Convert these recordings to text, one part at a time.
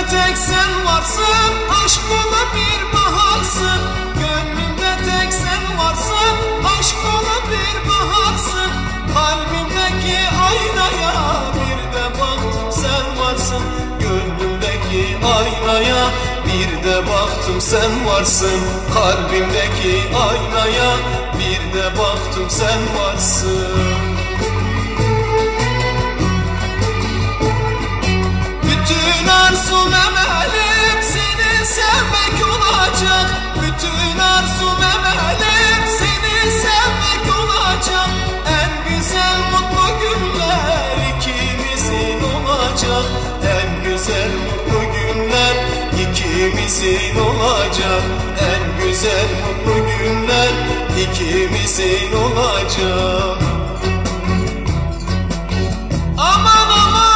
tek sen varsın, aşk dolu bir baharsın. Gönlümde tek sen varsın, aşk dolu bir baharsın. Kalbimdeki aynaya bir de baktım sen varsın. Gönlümdeki aynaya bir de baktım sen varsın. Kalbimdeki aynaya bir de baktım sen varsın. Bütün arzum emelim seni sevmek olacak. Bütün arzum emelim seni sevmek olacak. En güzel mutlu günler ikimizin olacak. En güzel mutlu günler ikimizin olacak. En güzel mutlu günler ikimizin olacak. Aman aman.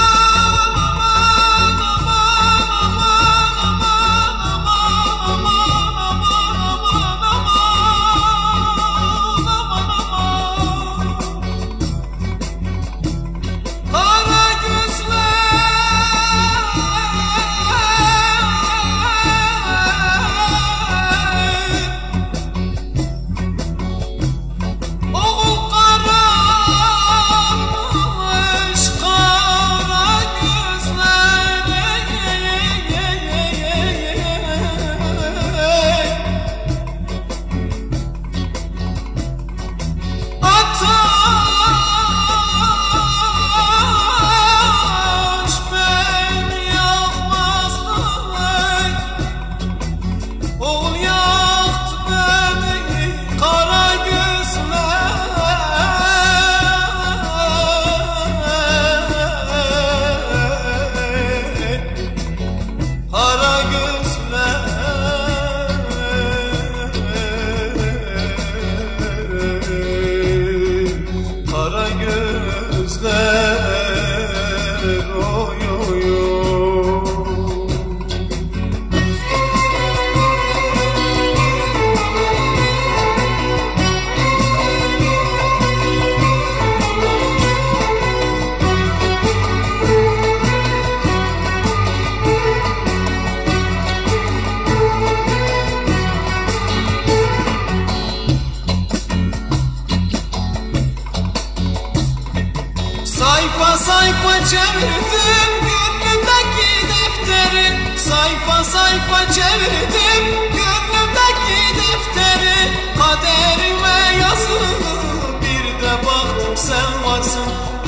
Sayfa sayfa çevirdim gönlümdeki defteri. Sayfa sayfa çevirdim gönlümdeki defteri. Kaderime yazılı bir de baktım sen varsın.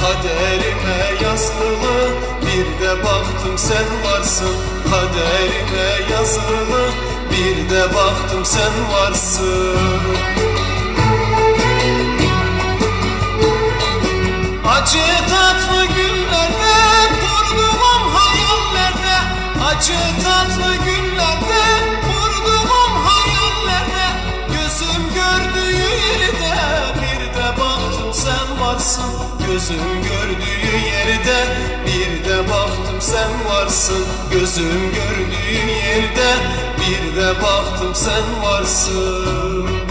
Kaderime yazılı bir de baktım sen varsın. Kaderime yazılı bir de baktım sen varsın. Acı tatlı günlerde kurduğum hayallerde. Acı tatlı günlerde kurduğum hayallerde. Gözüm gördüğü yerde bir de baktım sen varsın. Gözüm gördüğü yerde bir de baktım sen varsın. Gözüm gördüğü yerde bir de baktım sen varsın.